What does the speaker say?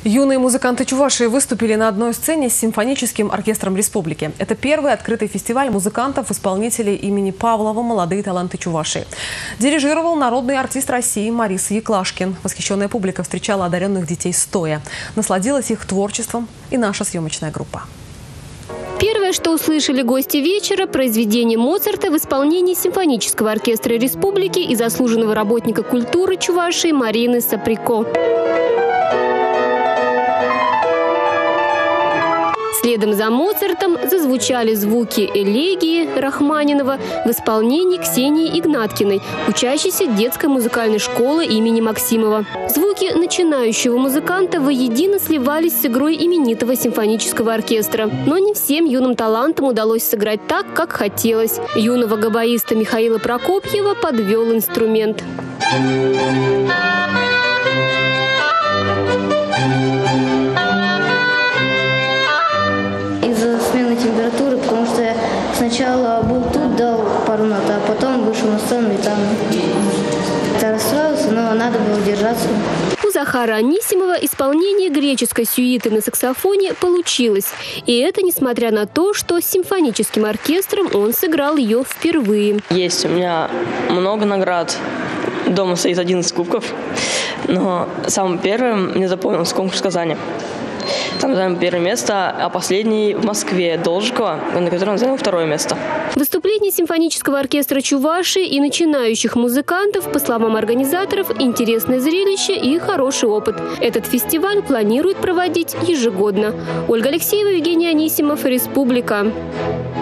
Юные музыканты Чувашии выступили на одной сцене с симфоническим оркестром республики. Это первый открытый фестиваль музыкантов-исполнителей имени Павлова «Молодые таланты Чувашии». Дирижировал народный артист России Марис Яклашкин. Восхищенная публика встречала одаренных детей стоя. Насладилась их творчеством и наша съемочная группа. Первое, что услышали гости вечера – произведение Моцарта в исполнении симфонического оркестра республики и заслуженного работника культуры Чувашии Марины Саприко. Следом за Моцартом зазвучали звуки элегии Рахманинова в исполнении Ксении Игнаткиной, учащейся детской музыкальной школы имени Максимова. Звуки начинающего музыканта воедино сливались с игрой именитого симфонического оркестра. Но не всем юным талантам удалось сыграть так, как хотелось. Юного габаиста Михаила Прокопьева подвел инструмент. Температуры, потому что я сначала был тут, дал пару нот, а потом вышел на сцену и там расстроился, но надо было держаться. У Захара Анисимова исполнение греческой сюиты на саксофоне получилось. И это несмотря на то, что с симфоническим оркестром он сыграл ее впервые. Есть у меня много наград. Дома стоит 11 кубков. Но самым первым мне запомнился конкурс в Казани. Там занял первое место, а последний в Москве, Должикова, на котором он занял второе место. Выступление симфонического оркестра Чувашии и начинающих музыкантов, по словам организаторов, интересное зрелище и хороший опыт. Этот фестиваль планируют проводить ежегодно. Ольга Алексеева, Евгений Анисимов, Республика.